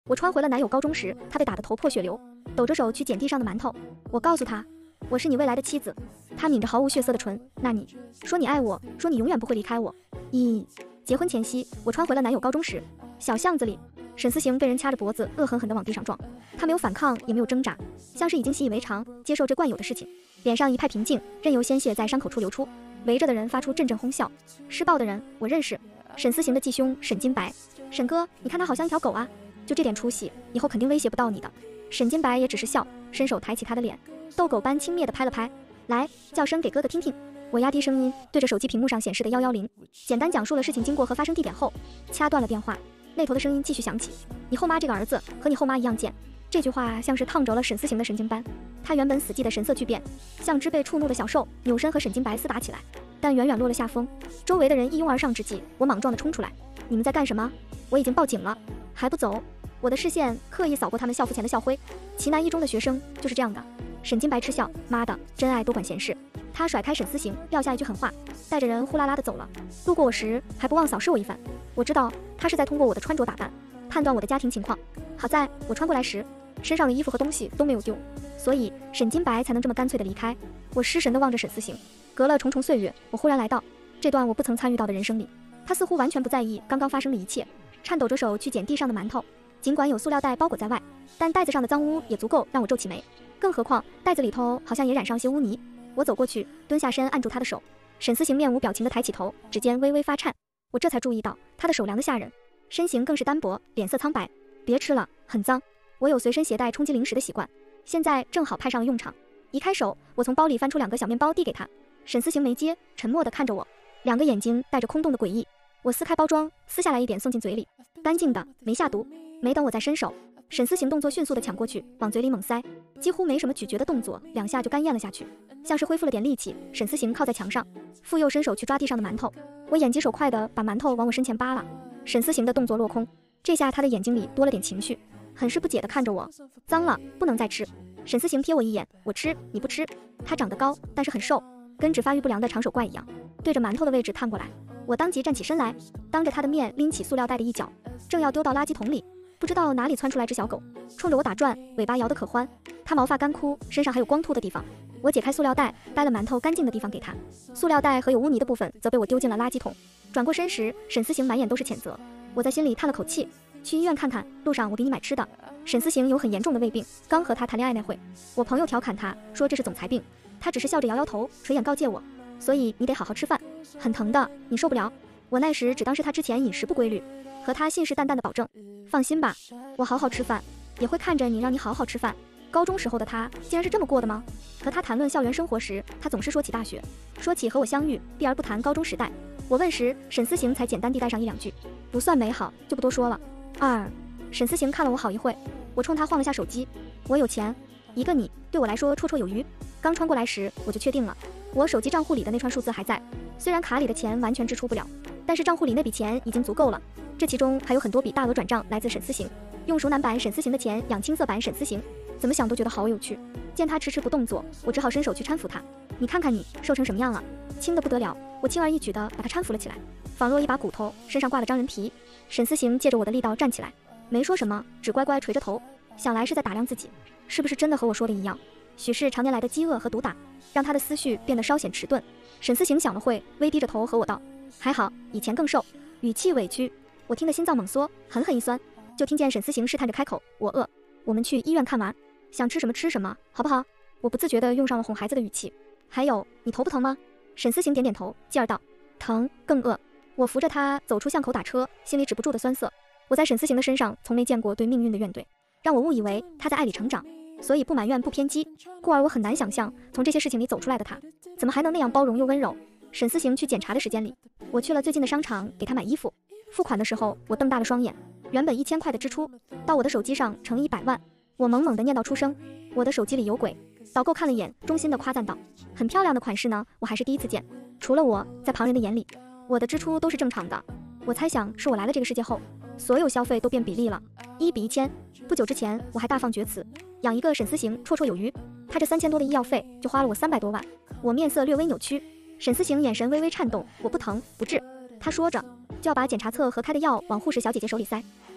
我穿回了男友高中时他被打得头破血流，抖着手去捡地上的馒头。我告诉他，我是你未来的妻子。他抿着毫无血色的唇，那你说你爱我，说你永远不会离开我。结婚前夕，我穿回了男友高中时，小巷子里，沈思行被人掐着脖子，恶狠狠地往地上撞。他没有反抗，也没有挣扎，像是已经习以为常，接受这惯有的事情，脸上一派平静，任由鲜血在伤口处流出。围着的人发出阵阵哄笑。施暴的人我认识，沈思行的继兄沈金白。沈哥，你看他好像一条狗啊，就这点出息，以后肯定威胁不到你的。沈金白也只是笑，伸手抬起他的脸，逗狗般轻蔑地拍了拍。来，叫声给哥哥听听。我压低声音，对着手机屏幕上显示的110，简单讲述了事情经过和发生地点后，掐断了电话。那头的声音继续响起：你后妈这个儿子和你后妈一样贱。这句话像是烫着了沈思行的神经斑，他原本死寂的神色巨变，像只被触怒的小兽，扭身和沈金白厮打起来，但远远落了下风。周围的人一拥而上之际，我莽撞地冲出来：你们在干什么？我已经报警了，还不走？我的视线刻意扫过他们校服前的校徽，旗南一中的学生就是这样的。沈金白嗤笑：妈的，真爱多管闲事。他甩开沈思行，撂下一句狠话，带着人呼啦啦地走了。路过我时还不忘扫视我一番，我知道他是在通过我的穿着打扮判断我的家庭情况。好在我穿过来时身上的衣服和东西都没有丢，所以沈金白才能这么干脆地离开。我失神地望着沈思行，隔了重重岁月，我忽然来到这段我不曾参与到的人生里。他似乎完全不在意刚刚发生的一切，颤抖着手去捡地上的馒头。尽管有塑料袋包裹在外，但袋子上的脏污也足够让我皱起眉，更何况袋子里头好像也染上些污泥。我走过去，蹲下身按住他的手。沈思行面无表情地抬起头，指尖微微发颤。我这才注意到他的手凉得吓人，身形更是单薄，脸色苍白。别吃了，很脏。我有随身携带充饥零食的习惯，现在正好派上了用场。一开手，我从包里翻出2个小面包递给他。沈思行没接，沉默地看着我，2个眼睛带着空洞的诡异。我撕开包装，撕下来一点送进嘴里，干净的，没下毒。没等我再伸手，沈思行动作迅速地抢过去，往嘴里猛塞，几乎没什么咀嚼的动作，2下就干咽了下去，像是恢复了点力气。沈思行靠在墙上，复又伸手去抓地上的馒头。我眼疾手快地把馒头往我身前扒拉。沈思行的动作落空，这下他的眼睛里多了点情绪，很是不解地看着我。脏了，不能再吃。沈思行瞥我一眼，我吃，你不吃。他长得高，但是很瘦，跟只发育不良的长手怪一样，对着馒头的位置探过来。我当即站起身来，当着他的面拎起塑料袋的一角，正要丢到垃圾桶里，不知道哪里窜出来只小狗，冲着我打转，尾巴摇得可欢。它毛发干枯，身上还有光秃的地方。我解开塑料袋，掰了馒头干净的地方给他，塑料袋和有污泥的部分则被我丢进了垃圾桶。转过身时，沈思行满眼都是谴责。我在心里叹了口气，去医院看看，路上我给你买吃的。沈思行有很严重的胃病，刚和他谈恋爱那会，我朋友调侃他说这是总裁病，他只是笑着摇摇头，垂眼告诫我，所以你得好好吃饭，很疼的，你受不了。我那时只当是他之前饮食不规律，和他信誓旦旦的保证，放心吧，我好好吃饭，也会看着你，让你好好吃饭。高中时候的他竟然是这么过的吗？和他谈论校园生活时，他总是说起大学，说起和我相遇，避而不谈高中时代。我问时，沈思行才简单地带上1-2句，不算美好，就不多说了。沈思行看了我好一会，我冲他晃了下手机，我有钱，一个你对我来说绰绰有余。刚穿过来时我就确定了，我手机账户里的那串数字还在，虽然卡里的钱完全支出不了，但是账户里那笔钱已经足够了。这其中还有很多笔大额转账来自沈思行，用熟男版沈思行的钱养青涩版沈思行，怎么想都觉得好有趣。见他迟迟不动作，我只好伸手去搀扶他。你看看你瘦成什么样了，轻得不得了。我轻而易举地把他搀扶了起来，仿若一把骨头，身上挂了张人皮。沈思行借着我的力道站起来，没说什么，只乖乖垂着头，想来是在打量自己，是不是真的和我说的一样。许是常年来的饥饿和毒打，让他的思绪变得稍显迟钝。沈思行想了会，微低着头和我道，还好，以前更瘦，语气委屈。我听得心脏猛缩，狠狠一酸，就听见沈思行试探着开口，我饿，我们去医院看完，想吃什么吃什么，好不好？我不自觉地用上了哄孩子的语气。还有，你头不疼吗？沈思行点点头，继而道，疼，更饿。我扶着他走出巷口打车，心里止不住的酸涩。我在沈思行的身上从没见过对命运的怨怼，让我误以为他在爱里成长，所以不埋怨不偏激，故而我很难想象从这些事情里走出来的他，怎么还能那样包容又温柔。沈思行去检查的时间里，我去了最近的商场给他买衣服。付款的时候，我瞪大了双眼，原本1000块的支出，到我的手机上乘100万。我猛猛地念到出声，我的手机里有鬼。导购看了眼，衷心地夸赞道，很漂亮的款式呢，我还是第一次见。除了我，在旁人的眼里，我的支出都是正常的。我猜想是我来了这个世界后，所有消费都变比例了，1比1000。不久之前我还大放厥词，养一个沈思行绰绰有余，他这3000多的医药费就花了我300多万。我面色略微扭曲，沈思行眼神微微颤动，我不疼不治。他说着就要把检查册和开的药往护士小姐姐手里塞。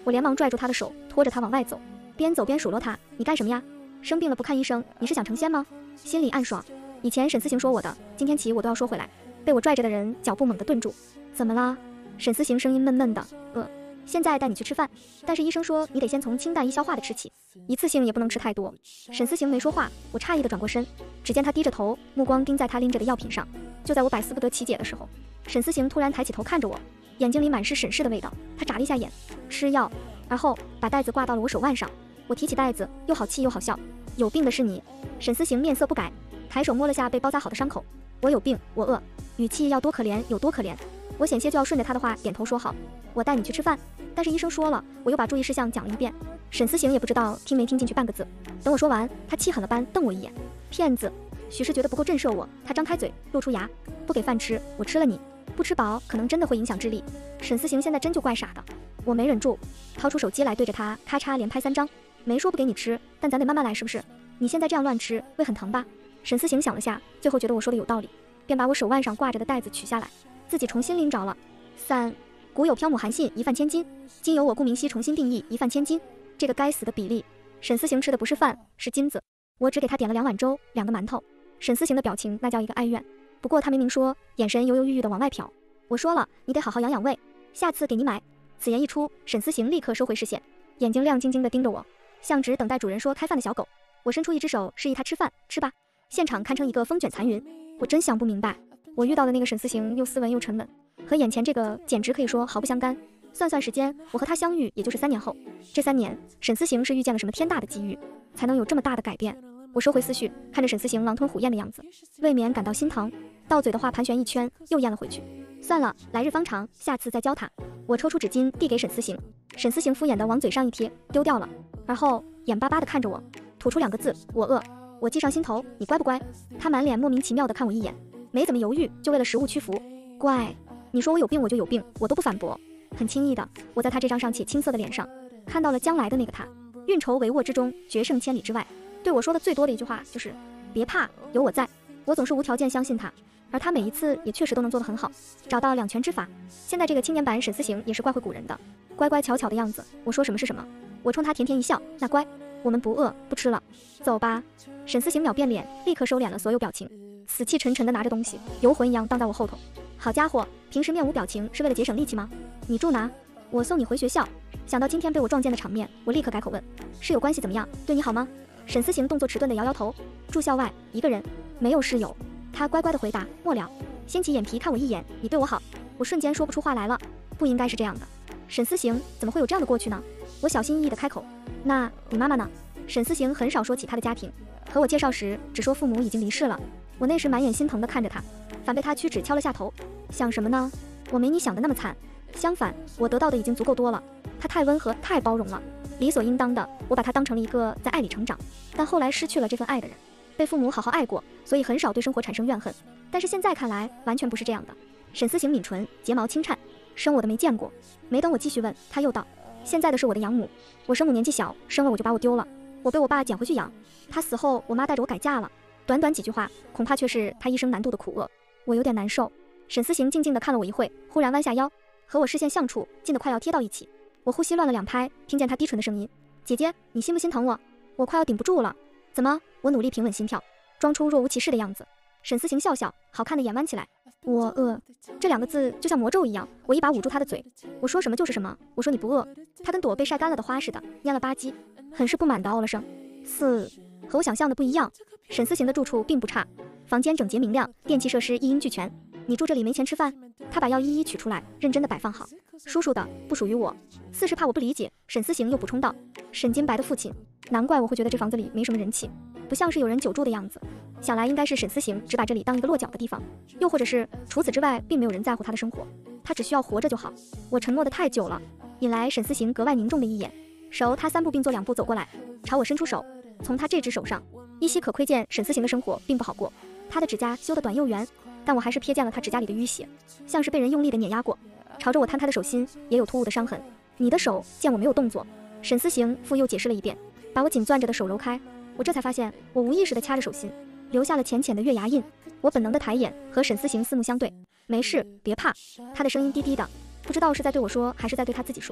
我连忙拽住他的手，拖着他往外走，边走边数落他：你干什么呀？生病了不看医生，你是想成仙吗？心里暗爽，以前沈思行说我的，今天起我都要说回来。被我拽着的人脚步猛地顿住。怎么了？沈思行声音闷闷的，现在带你去吃饭，但是医生说你得先从清淡易消化的吃起，一次性也不能吃太多。沈思行没说话，我诧异的转过身，只见他低着头，目光盯在他拎着的药品上。就在我百思不得其解的时候，沈思行突然抬起头看着我，眼睛里满是审视的味道。他眨了一下眼，吃药，而后把袋子挂到了我手腕上。我提起袋子，又好气又好笑。有病的是你。沈思行面色不改，抬手摸了下被包扎好的伤口。我有病，我饿，语气要多可怜有多可怜。我险些就要顺着他的话点头说好，我带你去吃饭，但是医生说了。我又把注意事项讲了一遍，沈思行也不知道听没听进去半个字。等我说完，他气狠了般瞪我一眼，骗子。许是觉得不够震慑我，他张开嘴露出牙，不给饭吃，我吃了你，不吃饱可能真的会影响智力。沈思行现在真就怪傻的。我没忍住，掏出手机来对着他咔嚓连拍3张。没说不给你吃，但咱得慢慢来是不是？你现在这样乱吃会很疼吧？沈思行想了下，最后觉得我说的有道理，便把我手腕上挂着的袋子取下来，自己重新拎着了。3. 古有缥缈韩信一饭千金，今由我顾明熙重新定义一饭千金。这个该死的比例，沈思行吃的不是饭，是金子。我只给他点了2碗粥，2个馒头。沈思行的表情那叫一个哀怨，不过他明明说，眼神犹犹豫豫的往外瞟。我说了，你得好好养养胃，下次给你买。此言一出，沈思行立刻收回视线，眼睛亮晶晶的盯着我，像只等待主人说开饭的小狗。我伸出一只手示意他吃饭，吃吧。现场堪称一个风卷残云。我真想不明白，我遇到的那个沈思行又斯文又沉稳，和眼前这个简直可以说毫不相干。算算时间，我和他相遇也就是3年后。这3年，沈思行是遇见了什么天大的机遇，才能有这么大的改变？我收回思绪，看着沈思行狼吞虎咽的样子，未免感到心疼。到嘴的话盘旋一圈，又咽了回去。算了，来日方长，下次再教他。我抽出纸巾递给沈思行，沈思行敷衍的往嘴上一贴，丢掉了，而后眼巴巴的看着我，吐出2个字：我饿。我记上心头，你乖不乖？他满脸莫名其妙的看我一眼，没怎么犹豫，就为了食物屈服。乖，你说我有病我就有病，我都不反驳。很轻易的，我在他这张尚且青涩的脸上看到了将来的那个他。运筹帷幄之中，决胜千里之外。对我说的最多的一句话就是别怕，有我在。我总是无条件相信他，而他每一次也确实都能做得很好，找到2全之法。现在这个青年版沈思行也是怪会古人的，乖乖巧巧的样子，我说什么是什么。我冲他甜甜一笑，那乖，我们不饿不吃了，走吧。沈思行秒变脸，立刻收敛了所有表情，死气沉沉的拿着东西，游魂一样荡在我后头。好家伙，平时面无表情是为了节省力气吗？你住哪？我送你回学校。想到今天被我撞见的场面，我立刻改口问，室友关系怎么样？对你好吗？沈思行动作迟钝的摇摇头，住校外，一个人，没有室友。他乖乖的回答，末了，掀起眼皮看我一眼，你对我好。我瞬间说不出话来了，不应该是这样的。沈思行怎么会有这样的过去呢？我小心翼翼的开口，那你妈妈呢？沈思行很少说起他的家庭，和我介绍时只说父母已经离世了。我那时满眼心疼的看着他，反被他屈指敲了下头。想什么呢？我没你想的那么惨，相反，我得到的已经足够多了。他太温和，太包容了，理所应当的，我把他当成了一个在爱里成长，但后来失去了这份爱的人。被父母好好爱过，所以很少对生活产生怨恨。但是现在看来，完全不是这样的。沈思行抿唇，睫毛轻颤，生我的没见过。没等我继续问，他又道，现在的是我的养母。我生母年纪小，生了我就把我丢了，我被我爸捡回去养。他死后，我妈带着我改嫁了。短短几句话，恐怕却是他一生难度的苦厄。我有点难受。沈思行静静地看了我一会，忽然弯下腰，和我视线相处，近得快要贴到一起。我呼吸乱了2拍，听见他低沉的声音，姐姐，你心不心疼我？我快要顶不住了。怎么？我努力平稳心跳，装出若无其事的样子。沈思行笑笑，好看的眼弯起来。我饿，这2个字就像魔咒一样，我一把捂住他的嘴。我说什么就是什么，我说你不饿。他跟朵被晒干了的花似的，蔫了吧唧，很是不满的哦了声。4. 和我想象的不一样。沈思行的住处并不差，房间整洁明亮，电器设施一应俱全。你住这里没钱吃饭？他把药一一取出来，认真的摆放好。叔叔的不属于我。4是怕我不理解，沈思行又补充道，沈金白的父亲。难怪我会觉得这房子里没什么人气，不像是有人久住的样子。想来应该是沈思行只把这里当一个落脚的地方，又或者是除此之外并没有人在乎他的生活，他只需要活着就好。我承诺的太久了，引来沈思行格外凝重的一眼，手他3步并作2步走过来，朝我伸出手。从他这只手上依稀可窥见沈思行的生活并不好过，他的指甲修得短又圆，但我还是瞥见了他指甲里的淤血，像是被人用力的碾压过。朝着我摊开的手心也有突兀的伤痕。你的手见我没有动作，沈思行复又解释了一遍，把我紧攥着的手揉开。我这才发现我无意识地掐着手心，留下了浅浅的月牙印。我本能的抬眼和沈思行四目相对。没事，别怕。他的声音低低的，不知道是在对我说还是在对他自己说。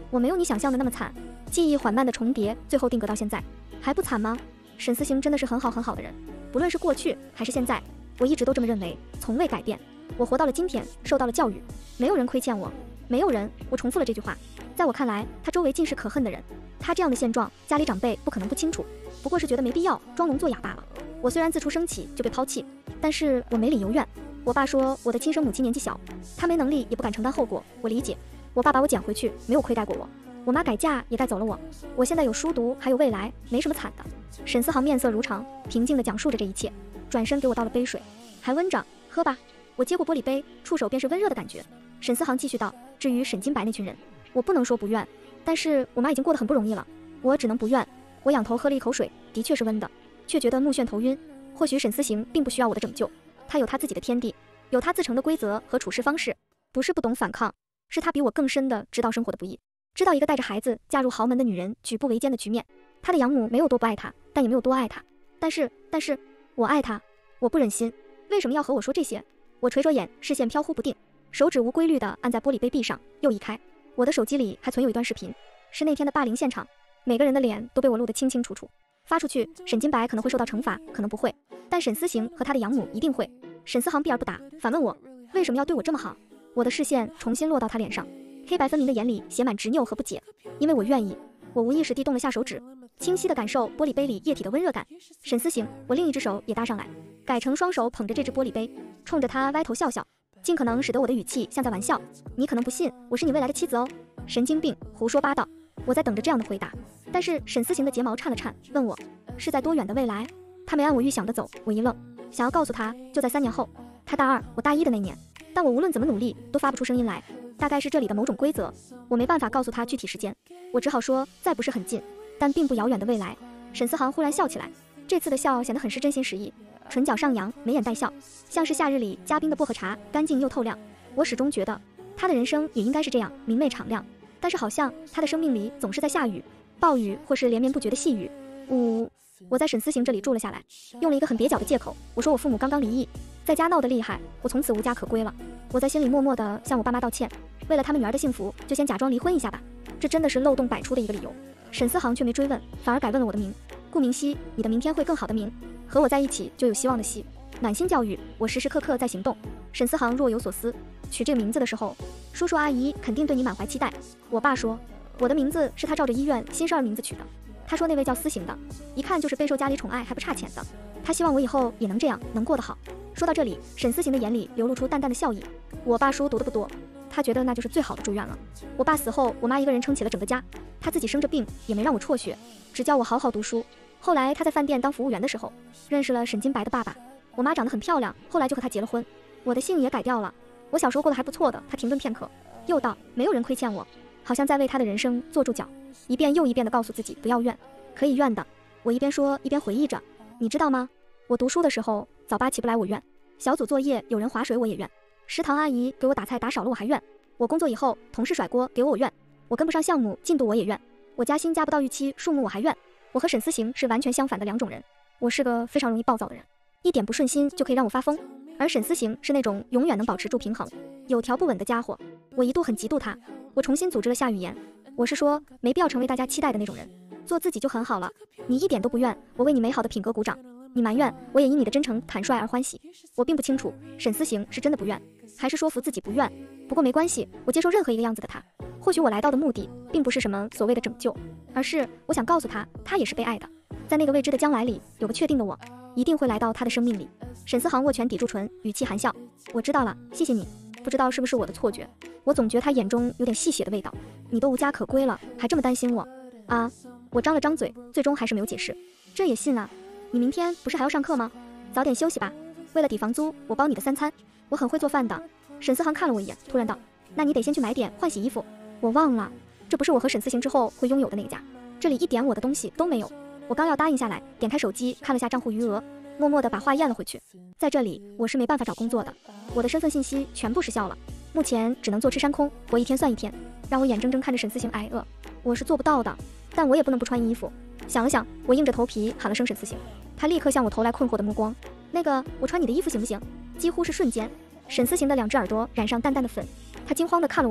我没有你想象的那么惨。记忆缓慢的重叠，最后定格到现在，还不惨吗？沈思行真的是很好的人，不论是过去还是现在，我一直都这么认为，从未改变。我活到了今天，受到了教育，没有人亏欠我，没有人。我重复了这句话。在我看来，他周围尽是可恨的人，他这样的现状，家里长辈不可能不清楚，不过是觉得没必要装聋作哑罢了。我虽然自出生起就被抛弃，但是我没理由怨。我爸说我的亲生母亲年纪小，她没能力也不敢承担后果，我理解。我爸把我捡回去，没有亏待过我。我妈改嫁也带走了我，我现在有书读，还有未来，没什么惨的。沈思航面色如常，平静地讲述着这一切，转身给我倒了杯水，还温着，喝吧。我接过玻璃杯，触手便是温热的感觉。沈思航继续道，至于沈金白那群人，我不能说不怨，但是我妈已经过得很不容易了，我只能不怨。我仰头喝了一口水，的确是温的，却觉得目眩头晕。或许沈思行并不需要我的拯救，他有他自己的天地，有他自成的规则和处事方式，不是不懂反抗，是他比我更深的知道生活的不易，知道一个带着孩子嫁入豪门的女人举步维艰的局面。他的养母没有多不爱他，但也没有多爱他。但是我爱他，我不忍心。为什么要和我说这些？我垂着眼，视线飘忽不定，手指无规律地按在玻璃杯壁上，又移开。我的手机里还存有一段视频，是那天的霸凌现场，每个人的脸都被我录得清清楚楚。发出去，沈金白可能会受到惩罚，可能不会，但沈思行和他的养母一定会。沈思航避而不答，反问我为什么要对我这么好。我的视线重新落到他脸上，黑白分明的眼里写满执拗和不解。因为我愿意。我无意识地动了下手指，清晰地感受玻璃杯里液体的温热感。沈思行，我另一只手也搭上来，改成双手捧着这只玻璃杯，冲着他歪头笑笑，尽可能使得我的语气像在玩笑。你可能不信，我是你未来的妻子哦。神经病，胡说八道。我在等着这样的回答，但是沈思行的睫毛颤了颤，问我是在多远的未来。他没按我预想的走，我一愣，想要告诉他就在3年后，他大2，我大1的那年，但我无论怎么努力都发不出声音来，大概是这里的某种规则，我没办法告诉他具体时间，我只好说再不是很近，但并不遥远的未来。沈思航忽然笑起来，这次的笑显得很是真心实意，唇角上扬，眉眼带笑，像是夏日里加冰的薄荷茶，干净又透亮。我始终觉得他的人生也应该是这样明媚敞亮，但是好像他的生命里总是在下雨，暴雨或是连绵不绝的细雨。我在沈思行这里住了下来，用了一个很蹩脚的借口，我说我父母刚刚离异，在家闹得厉害，我从此无家可归了。我在心里默默地向我爸妈道歉，为了他们女儿的幸福，就先假装离婚一下吧。这真的是漏洞百出的一个理由。沈思航却没追问，反而改问了我的名。顾明熙，你的明天会更好的明，和我在一起就有希望的希。暖心教育，我时时刻刻在行动。沈思航若有所思，取这个名字的时候，叔叔阿姨肯定对你满怀期待。我爸说，我的名字是他照着医院新生儿名字取的。他说那位叫思行的，一看就是备受家里宠爱还不差钱的。他希望我以后也能这样，能过得好。说到这里，沈思行的眼里流露出淡淡的笑意。我爸书读得不多，他觉得那就是最好的祝愿了。我爸死后，我妈一个人撑起了整个家，他自己生着病，也没让我辍学，只叫我好好读书。后来他在饭店当服务员的时候，认识了沈金白的爸爸。我妈长得很漂亮，后来就和他结了婚。我的姓也改掉了。我小时候过得还不错的。他停顿片刻，又道：没有人亏欠我，好像在为他的人生做注脚，一遍又一遍地告诉自己不要怨，可以怨的。我一边说一边回忆着，你知道吗？我读书的时候早八起不来我怨，小组作业有人划水我也怨，食堂阿姨给我打菜打少了我还怨，我工作以后同事甩锅给我怨，我跟不上项目进度我也怨，我加薪加不到预期数目我还怨。我和沈思行是完全相反的两种人。我是个非常容易暴躁的人，一点不顺心就可以让我发疯，而沈思行是那种永远能保持住平衡、有条不紊的家伙。我一度很嫉妒他。我重新组织了下语言，我是说没必要成为大家期待的那种人，做自己就很好了。你一点都不怨，我为你美好的品格鼓掌；你埋怨，我也因你的真诚坦率而欢喜。我并不清楚沈思行是真的不怨，还是说服自己不怨。不过没关系，我接受任何一个样子的他。或许我来到的目的并不是什么所谓的拯救，而是我想告诉他，他也是被爱的。在那个未知的将来里，有个确定的我，一定会来到他的生命里。沈思航握拳抵住唇，语气含笑，我知道了，谢谢你。不知道是不是我的错觉，我总觉得他眼中有点戏谑的味道。你都无家可归了，还这么担心我啊？我张了张嘴，最终还是没有解释。这也信啊？你明天不是还要上课吗？早点休息吧。为了抵房租，我包你的3餐。我很会做饭的。沈思航看了我一眼，突然道，那你得先去买点换洗衣服。我忘了，这不是我和沈思行之后会拥有的那个家，这里一点我的东西都没有。我刚要答应下来，点开手机看了下账户余额，默默地把话咽了回去。在这里我是没办法找工作的，我的身份信息全部失效了，目前只能坐吃山空，活一天算一天，让我眼睁睁看着沈思行挨饿，我是做不到的。但我也不能不穿衣服。想了想，我硬着头皮喊了声沈思行，他立刻向我投来困惑的目光。那个，我穿你的衣服行不行？几乎是瞬间，沈思行的2只耳朵染上淡淡的粉，他惊慌地看了我一眼，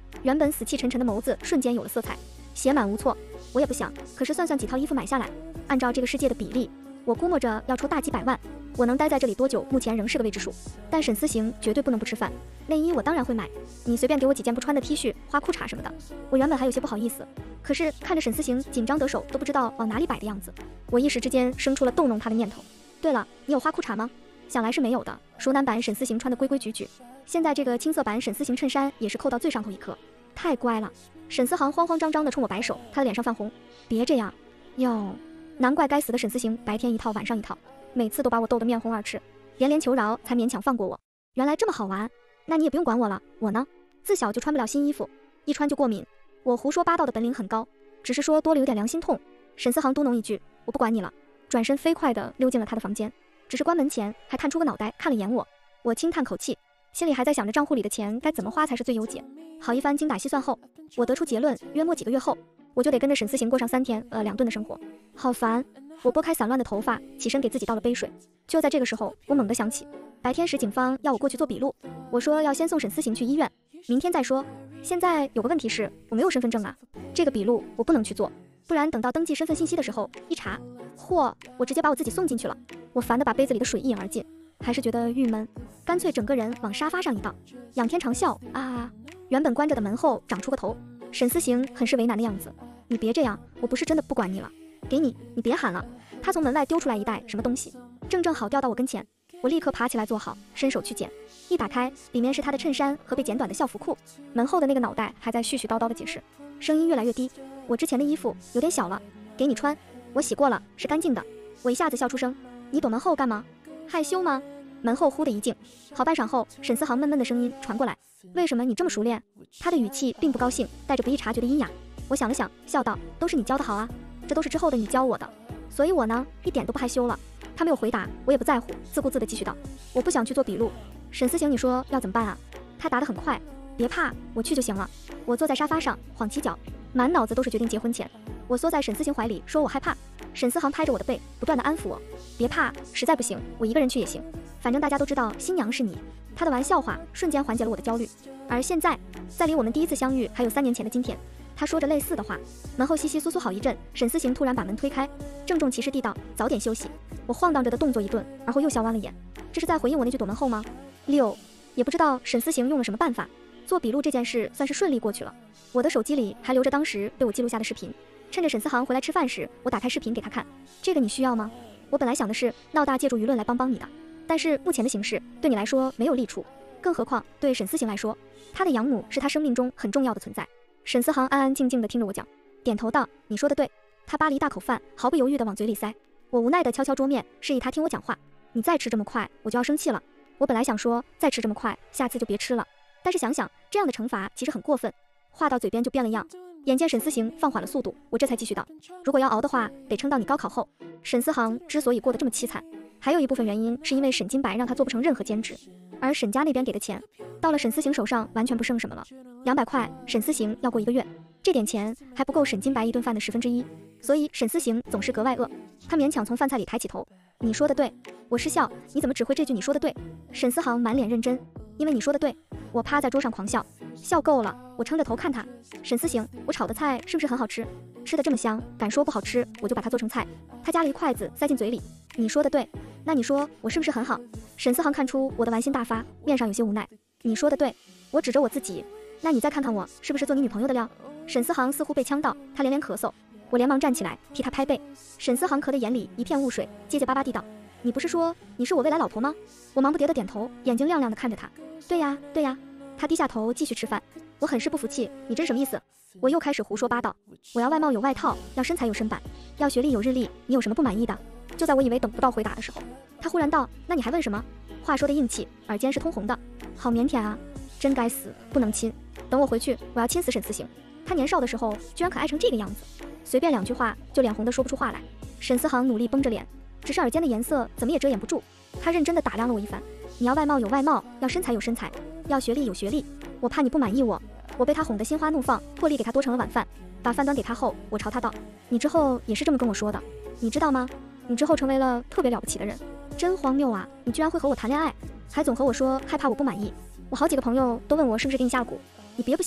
原本死气沉沉的眸子瞬间有了色彩，写满无措。我也不想，可是算算几套衣服买下来，按照这个世界的比例，我估摸着要抽大几百万。我能待在这里多久，目前仍是个未知数。但沈思行绝对不能不吃饭，内衣我当然会买，你随便给我几件不穿的 T 恤、花裤衩什么的。我原本还有些不好意思，可是看着沈思行紧张得手都不知道往哪里摆的样子，我一时之间生出了逗弄他的念头。对了，你有花裤衩吗？想来是没有的。熟男版沈思行穿的规规矩矩，现在这个青色版沈思行衬衫也是扣到最上头一颗，太乖了。沈思航慌慌张张地冲我摆手，他的脸上泛红。别这样哟，难怪该死的沈思行白天一套晚上一套，每次都把我逗得面红耳赤，连连求饶才勉强放过我。原来这么好玩，那你也不用管我了。我呢，自小就穿不了新衣服，一穿就过敏。我胡说八道的本领很高，只是说多了有点良心痛。沈思航嘟哝一句，我不管你了，转身飞快地溜进了他的房间，只是关门前还探出个脑袋看了眼我。我轻叹口气，心里还在想着账户里的钱该怎么花才是最优解。好一番精打细算后，我得出结论，约莫几个月后，我就得跟着沈思行过上3天2顿的生活。好烦！我拨开散乱的头发，起身给自己倒了杯水。就在这个时候，我猛地想起，白天时警方要我过去做笔录，我说要先送沈思行去医院，明天再说。现在有个问题是，我没有身份证啊，这个笔录我不能去做，不然等到登记身份信息的时候一查，嚯，我直接把我自己送进去了。我烦得把杯子里的水一饮而尽，还是觉得郁闷，干脆整个人往沙发上一倒，仰天长啸啊！原本关着的门后长出个头，沈思行很是为难的样子。你别这样，我不是真的不管你了，给你，你别喊了。他从门外丢出来一袋什么东西，正好掉到我跟前，我立刻爬起来坐好，伸手去捡。一打开，里面是他的衬衫和被剪短的校服裤，门后的那个脑袋还在絮絮叨叨的解释，声音越来越低。我之前的衣服有点小了，给你穿，我洗过了，是干净的。我一下子笑出声，你躲门后干嘛？害羞吗？门后忽的一静，好半晌后，沈思航闷闷的声音传过来，为什么你这么熟练？他的语气并不高兴，带着不易察觉的阴哑。我想了想，笑道，都是你教的好啊，这都是之后的你教我的，所以我呢，一点都不害羞了。他没有回答，我也不在乎，自顾自地继续道，我不想去做笔录。沈思行，你说要怎么办啊？他答得很快，别怕，我去就行了。我坐在沙发上，晃起脚，满脑子都是决定结婚前。我缩在沈思行怀里，说我害怕。沈思航拍着我的背，不断地安抚我，别怕，实在不行，我一个人去也行，反正大家都知道新娘是你。他的玩笑话瞬间缓解了我的焦虑。而现在，在离我们第一次相遇还有3年前的今天，他说着类似的话。门后窸窸窣窣好一阵，沈思行突然把门推开，郑重其事地道，早点休息。我晃荡着的动作一顿，而后又笑弯了眼，这是在回应我那句躲门后吗？6，也不知道沈思行用了什么办法，做笔录这件事算是顺利过去了。我的手机里还留着当时被我记录下的视频，趁着沈思航回来吃饭时，我打开视频给他看。这个你需要吗？我本来想的是闹大借助舆论来帮你的，但是目前的形势对你来说没有利处，更何况对沈思行来说，他的养母是他生命中很重要的存在。沈思航安安静静地听着我讲，点头道，你说的对。他扒了一大口饭，毫不犹豫地往嘴里塞。我无奈地敲敲桌面，示意他听我讲话。你再吃这么快，我就要生气了。我本来想说再吃这么快，下次就别吃了，但是想想这样的惩罚其实很过分，话到嘴边就变了样。眼见沈思行放缓了速度，我这才继续道，如果要熬的话，得撑到你高考后。沈思航之所以过得这么凄惨，还有一部分原因是因为沈金白让他做不成任何兼职，而沈家那边给的钱到了沈思行手上完全不剩什么了。200块，沈思行要过1个月，这点钱还不够沈金白1顿饭的1/10，所以沈思行总是格外饿。他勉强从饭菜里抬起头，你说的对。我失笑，你怎么只会这句你说的对？沈思航满脸认真，因为你说的对。我趴在桌上狂笑，笑够了，我撑着头看他。沈思行，我炒的菜是不是很好吃？吃的这么香，敢说不好吃，我就把它做成菜。他夹了一筷子塞进嘴里，你说的对。那你说我是不是很好？沈思航看出我的玩心大发，面上有些无奈。你说的对。我指着我自己，那你再看看我是不是做你女朋友的料？沈思航似乎被呛到，他连连咳嗽。我连忙站起来替他拍背。沈思航咳得眼里一片雾水，结结巴巴地道，你不是说你是我未来老婆吗？我忙不迭地点头，眼睛亮亮地看着他。对呀对呀。他低下头继续吃饭。我很是不服气，你这是什么意思？我又开始胡说八道，我要外貌有外套，要身材有身板，要学历有日历，你有什么不满意的？就在我以为等不到回答的时候，他忽然道，那你还问什么？话说的硬气，耳尖是通红的，好腼腆啊，真该死，不能亲。等我回去，我要亲死沈思行，他年少的时候居然可爱成这个样子，随便2句话就脸红的说不出话来。沈思航努力绷着脸，只是耳尖的颜色怎么也遮掩不住。他认真的打量了我一番，你要外貌有外貌，要身材有身材，要学历有学历，我怕你不满意我被他哄得心花怒放，破例给他多盛了晚饭。把饭端给他后，我朝他道，你之后也是这么跟我说的，你知道吗？你之后成为了特别了不起的人，真荒谬啊，你居然会和我谈恋爱，还总和我说害怕我不满意。我好几个朋友都问我是不是给你下蛊，你别不信啊，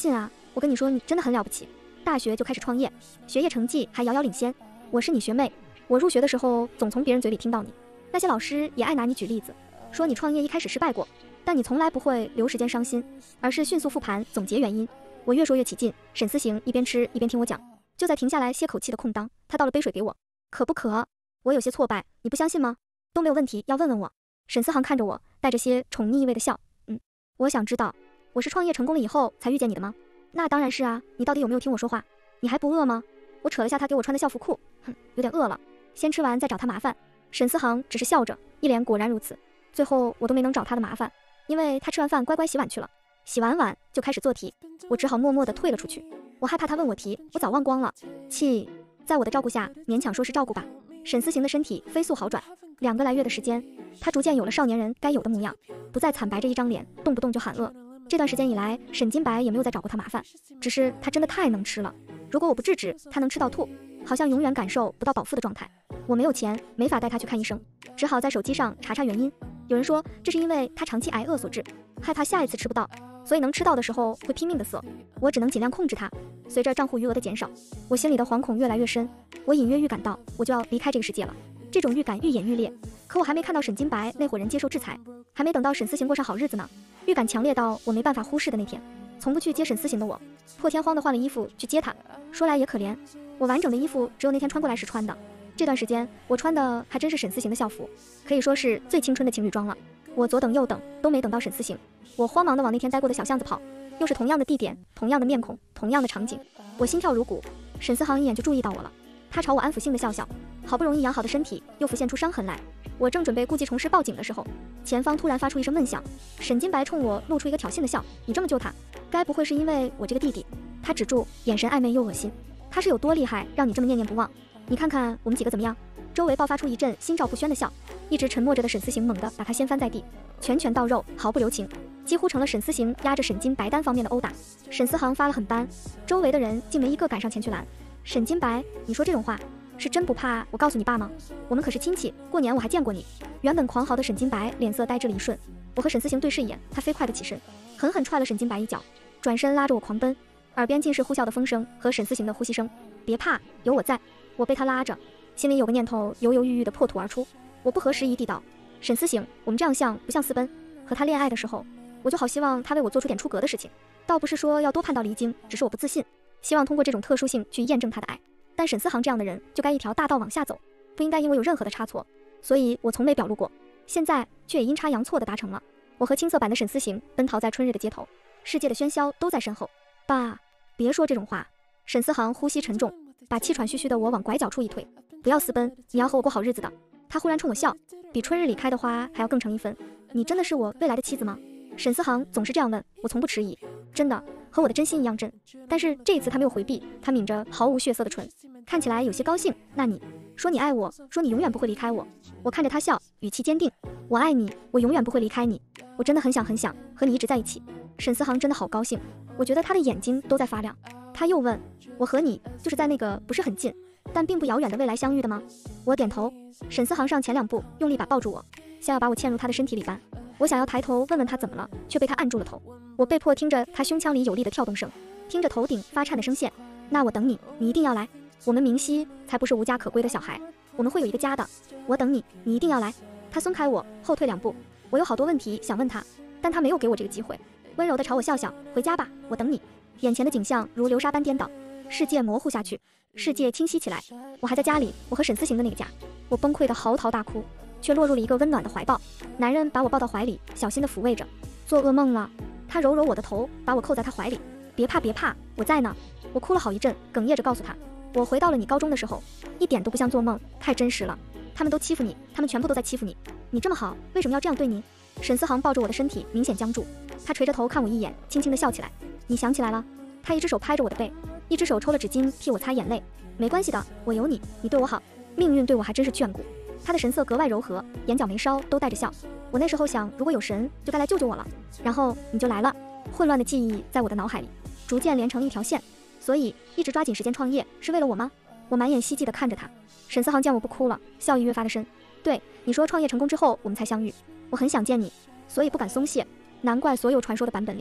我跟你说，你真的很了不起，大学就开始创业，学业成绩还遥遥领先。我是你学妹，我入学的时候总从别人嘴里听到你，那些老师也爱拿你举例子，说你创业一开始失败过，但你从来不会留时间伤心，而是迅速复盘总结原因。我越说越起劲，沈思行一边吃一边听我讲，就在停下来歇口气的空当，他倒了杯水给我，渴不渴？我有些挫败，你不相信吗？都没有问题要问问我。沈思航看着我，带着些宠溺意味的笑，我想知道，我是创业成功了以后才遇见你的吗？那当然是啊，你到底有没有听我说话？你还不饿吗？我扯了下他给我穿的校服裤，有点饿了，先吃完再找他麻烦。沈思航只是笑着，一脸果然如此。最后我都没能找他的麻烦，因为他吃完饭乖乖洗碗去了，洗完碗就开始做题，我只好默默地退了出去。我害怕他问我题，我早忘光了。在我的照顾下，勉强说是照顾吧。沈思行的身体飞速好转，2个来月的时间，他逐渐有了少年人该有的模样，不再惨白着一张脸，动不动就喊饿。这段时间以来，沈金白也没有再找过他麻烦，只是他真的太能吃了，如果我不制止，他能吃到吐，好像永远感受不到饱腹的状态。我没有钱，没法带他去看医生，只好在手机上查查原因。有人说这是因为他长期挨饿所致，害怕下一次吃不到，所以能吃到的时候会拼命的塞。我只能尽量控制他。随着账户余额的减少，我心里的惶恐越来越深，我隐约预感到我就要离开这个世界了。这种预感愈演愈烈，可我还没看到沈金白那伙人接受制裁，还没等到沈思行过上好日子呢。预感强烈到我没办法忽视的那天，从不去接沈思行的我，破天荒的换了衣服去接他。说来也可怜，我完整的衣服只有那天穿过来时穿的。这段时间我穿的还真是沈思行的校服，可以说是最青春的情侣装了。我左等右等都没等到沈思行，我慌忙的往那天待过的小巷子跑，又是同样的地点，同样的面孔，同样的场景，我心跳如鼓。沈思航一眼就注意到我了，他朝我安抚性的笑笑，好不容易养好的身体又浮现出伤痕来。我正准备故技重施报警的时候，前方突然发出一声闷响，沈金白冲我露出一个挑衅的笑，你这么救他，该不会是因为我这个弟弟？他止住，眼神暧昧又恶心，他是有多厉害让你这么念念不忘？你看看我们几个怎么样？周围爆发出一阵心照不宣的笑，一直沉默着的沈思行猛地把他掀翻在地，拳拳到肉，毫不留情，几乎成了沈思行压着沈金白单方面的殴打。沈思航发了狠斑，周围的人竟没一个赶上前去拦。沈金白，你说这种话是真不怕我告诉你爸吗？我们可是亲戚，过年我还见过你。原本狂嚎的沈金白脸色呆滞了一瞬，我和沈思行对视一眼，他飞快地起身，狠狠踹了沈金白一脚，转身拉着我狂奔，耳边尽是呼啸的风声和沈思行的呼吸声。别怕，有我在。我被他拉着，心里有个念头犹犹豫豫地破土而出。我不合时宜地道，沈思行，我们这样像不像私奔？和他恋爱的时候，我就好希望他为我做出点出格的事情，倒不是说要多叛道离经，只是我不自信，希望通过这种特殊性去验证他的爱。但沈思航这样的人就该一条大道往下走，不应该因为有任何的差错，所以我从没表露过，现在却也阴差阳错地达成了。我和青涩版的沈思行奔逃在春日的街头，世界的喧嚣都在身后。爸，别说这种话。沈思航呼吸沉重，把气喘吁吁的我往拐角处一推，不要私奔，你要和我过好日子的。他忽然冲我笑，比春日里开的花还要更成一分。你真的是我未来的妻子吗？沈思航总是这样问，我从不迟疑，真的和我的真心一样真。但是这一次他没有回避，他抿着毫无血色的唇，看起来有些高兴。那你说你爱我，说你永远不会离开我。我看着他笑，语气坚定，我爱你，我永远不会离开你，我真的很想很想和你一直在一起。沈思航真的好高兴，我觉得他的眼睛都在发亮。他又问，我和你就是在那个不是很近但并不遥远的未来相遇的吗？我点头。沈思航上前2步，用力把抱住我，像要把我嵌入他的身体里般。我想要抬头问问他怎么了，却被他按住了头。我被迫听着他胸腔里有力的跳动声，听着头顶发颤的声线。那我等你，你一定要来。我们明熙才不是无家可归的小孩，我们会有一个家的。我等你，你一定要来。他松开我，后退2步。我有好多问题想问他，但他没有给我这个机会，温柔地朝我笑笑，回家吧，我等你。眼前的景象如流沙般颠倒，世界模糊下去，世界清晰起来。我还在家里，我和沈思行的那个家。我崩溃的嚎啕大哭，却落入了一个温暖的怀抱。男人把我抱到怀里，小心地抚慰着。做噩梦了。他揉揉我的头，把我扣在他怀里。别怕别怕，我在呢。我哭了好一阵，哽咽着告诉他，我回到了你高中的时候，一点都不像做梦，太真实了。他们都欺负你，他们全部都在欺负你。你这么好，为什么要这样对你？沈思航抱着我的身体明显僵住，他垂着头看我一眼，轻轻地笑起来。你想起来了？他一只手拍着我的背，一只手抽了纸巾替我擦眼泪。没关系的，我有你，你对我好，命运对我还真是眷顾。他的神色格外柔和，眼角眉梢都带着笑。我那时候想，如果有神，就该来救救我了。然后你就来了。混乱的记忆在我的脑海里逐渐连成了一条线。所以一直抓紧时间创业是为了我吗？我满眼希冀地看着他。沈思航见我不哭了，笑意越发的深。对，你说创业成功之后我们才相遇，我很想见你，所以不敢松懈。难怪所有传说的版本里，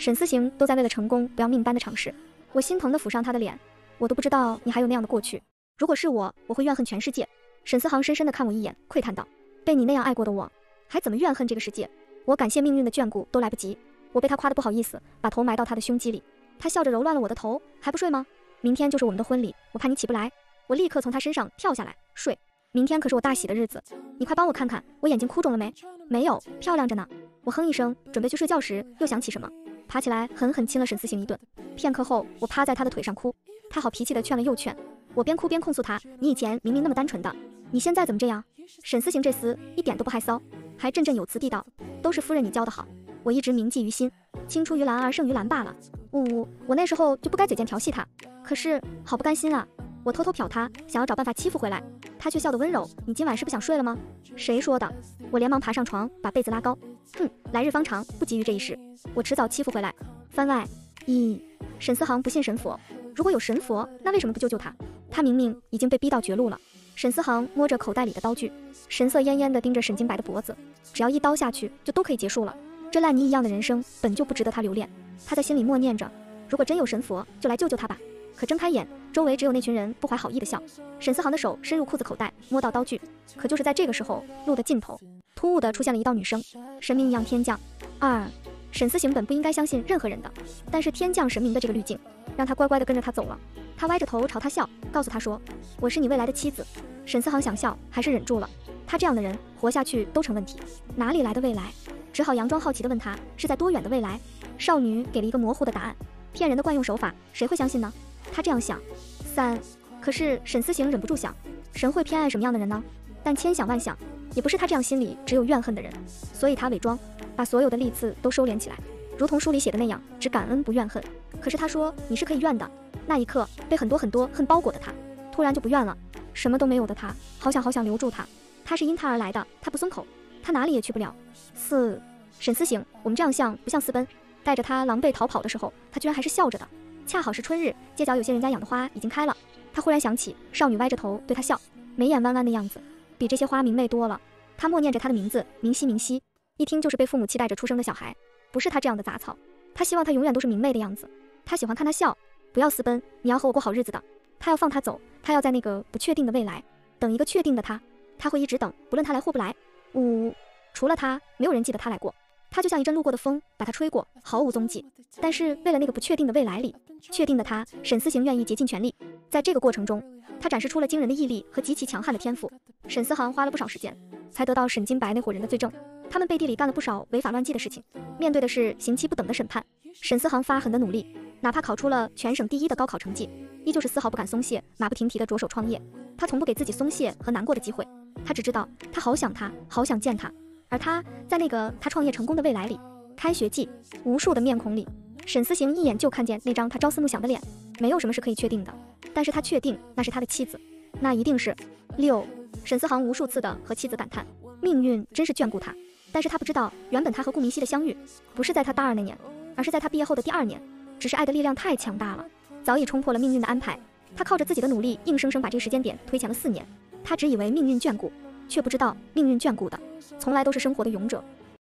沈思行都在为了成功不要命般的尝试。我心疼地抚上他的脸，我都不知道你还有那样的过去。如果是我会怨恨全世界。沈思航深深地看我一眼，喟叹道：被你那样爱过的我，还怎么怨恨这个世界？我感谢命运的眷顾都来不及。我被他夸得不好意思，把头埋到他的胸肌里。他笑着揉乱了我的头，还不睡吗？明天就是我们的婚礼，我怕你起不来。我立刻从他身上跳下来，睡。明天可是我大喜的日子，你快帮我看看，我眼睛哭肿了没？没有，漂亮着呢。我哼一声，准备去睡觉时，又想起什么，爬起来狠狠亲了沈思行一顿。片刻后，我趴在他的腿上哭。他好脾气地劝了又劝，我边哭边控诉他：你以前明明那么单纯的，你现在怎么这样？沈思行这厮一点都不害臊，还振振有词地道：都是夫人你教得好，我一直铭记于心，青出于蓝而胜于蓝罢了。我那时候就不该嘴贱调戏他，可是好不甘心啊。我偷偷瞟他，想要找办法欺负回来，他却笑得温柔。你今晚是不想睡了吗？谁说的？我连忙爬上床，把被子拉高。哼，来日方长，不急于这一时，我迟早欺负回来。番外，沈思航不信神佛，如果有神佛，那为什么不救救他？他明明已经被逼到绝路了。沈思航摸着口袋里的刀具，神色恹恹地盯着沈金白的脖子，只要一刀下去，就都可以结束了。这烂泥一样的人生本就不值得他留恋。他在心里默念着，如果真有神佛，就来救救他吧。可睁开眼，周围只有那群人不怀好意的笑。沈思航的手伸入裤子口袋，摸到刀具，可就是在这个时候，路的尽头突兀地出现了一道女声：神明一样天降。沈思行本不应该相信任何人的，但是天降神明的这个滤镜，让他乖乖地跟着他走了。他歪着头朝他笑，告诉他说：我是你未来的妻子。沈思航想笑，还是忍住了。他这样的人活下去都成问题，哪里来的未来？只好佯装好奇地问他是在多远的未来。少女给了一个模糊的答案，骗人的惯用手法，谁会相信呢？他这样想。可是沈思行忍不住想，神会偏爱什么样的人呢？但千想万想，也不是他这样心里只有怨恨的人，所以他伪装，把所有的利刺都收敛起来，如同书里写的那样，只感恩不怨恨。可是他说你是可以怨的。那一刻，被很多恨包裹的他，突然就不怨了。什么都没有的他，好想留住他。他是因他而来的，他不松口，他哪里也去不了。沈思行，我们这样像不像私奔？带着他狼狈逃跑的时候，他居然还是笑着的。恰好是春日，街角有些人家养的花已经开了。他忽然想起少女歪着头对他笑，眉眼弯弯的样子，比这些花明媚多了。他默念着她的名字，明熙，一听就是被父母期待着出生的小孩，不是他这样的杂草。他希望他永远都是明媚的样子。他喜欢看他笑。不要私奔，你要和我过好日子的。他要放他走，他要在那个不确定的未来等一个确定的他。他会一直等，不论他来或不来。除了他，没有人记得他来过。他就像一阵路过的风，把他吹过，毫无踪迹。但是为了那个不确定的未来里，确定的他，沈思行愿意竭尽全力。在这个过程中，他展示出了惊人的毅力和极其强悍的天赋。沈思航花了不少时间，才得到沈金白那伙人的罪证。他们背地里干了不少违法乱纪的事情，面对的是刑期不等的审判。沈思航发狠的努力，哪怕考出了全省第一的高考成绩，依旧是丝毫不敢松懈，马不停蹄地着手创业。他从不给自己松懈和难过的机会，他只知道他好想他，好想见他。而他在那个他创业成功的未来里，开学季，无数的面孔里，沈思行一眼就看见那张他朝思暮想的脸。没有什么是可以确定的，但是他确定那是他的妻子，那一定是沈思航无数次的和妻子感叹，命运真是眷顾他。但是他不知道，原本他和顾明熙的相遇，不是在他大二那年，而是在他毕业后的第2年。只是爱的力量太强大了，早已冲破了命运的安排。他靠着自己的努力，硬生生把这个时间点推前了4年。他只以为命运眷顾，却不知道命运眷顾的从来都是生活的勇者。